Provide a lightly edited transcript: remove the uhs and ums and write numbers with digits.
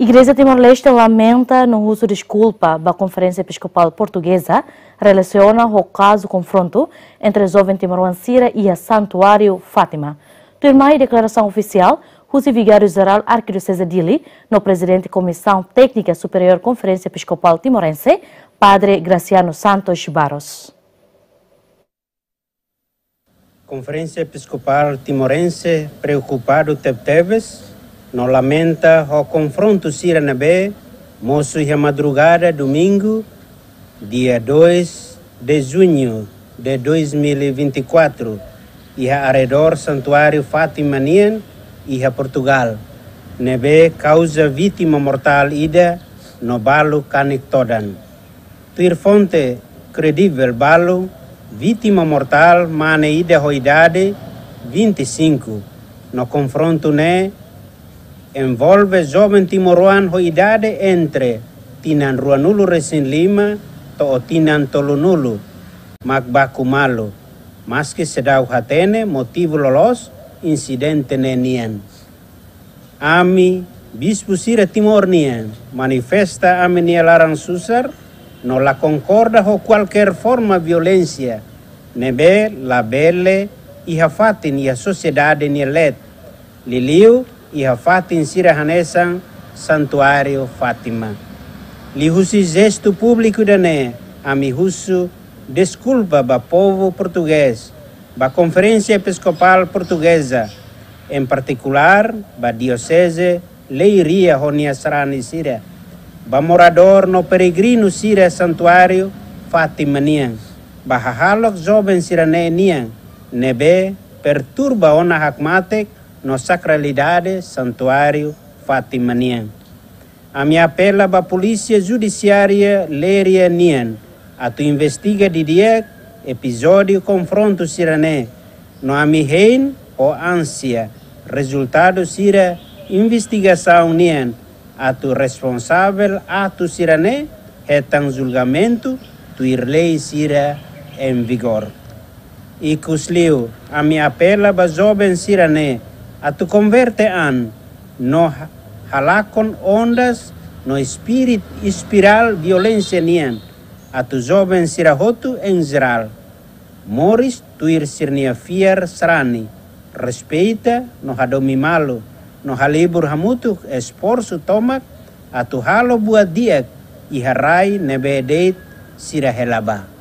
Igreja Timor-Leste lamenta no uso de desculpa da Conferência Episcopal Portuguesa relaciona o caso confronto entre a jovem timorense e a Santuário Fátima. Turma e declaração oficial, o vigário-geral Arquidiocese Dili, no presidente da Comissão Técnica Superior Conferência Episcopal Timorense, Padre Graciano Santos Barros. Conferência Episcopal Timorense, preocupado teves, não lamenta o confronto siranabé, moço e a madrugada, domingo, dia 2 de junho de 2024, e a arredor Santuário Fátima Nian e a Portugal. Nebe causa vítima mortal ida no balo canik todan. Tuir fonte credível balo, vítima mortal mana ida ho idade 25. No confronto ne envolve jovem timoruan ho idade entre tinan ruanulu resin lima to tinan tolunulu magbaku malu. Mas que sedau hatene motivo lolos incidente nenian. Ami bispo sira Timor nian manifesta ami nia larang susar no la concorda ho qualquer forma violencia nebe la belle e hafatin e a sociedade nia let liliu e hafatin sira hanesan Santuário Fátima. Li husi gesto público dane ami husu desculpa ba povo português, ba Conferência Episcopal Portuguesa, em particular ba Diocese Leiria Honia Sarani Sira, ba morador no peregrino Sira Santuário Fátima Nian, ba hahalok jovem Sirane Nian, nebe perturba ona hakmatek no sacralidade Santuário Fátima Nian. A minha apela ba Polícia Judiciária Leiria Nian, a tu investiga de dia episódio confronto sirane no amihein ou ânsia resultado sira investigação nian a tu responsável ato sirane retan julgamento tu lei sira em vigor e cusliu a minha apela ba jovem sirane a tu converte an no halakon ondas no espírito espiral violência nian a tu jovem sirahotu em geral. Moris tuir sirnia fiar sarani. Respeita no hadomi malu. No halibur hamutu esforço tomak a tu halo buat diak. I harai nebedeit sirahelaba.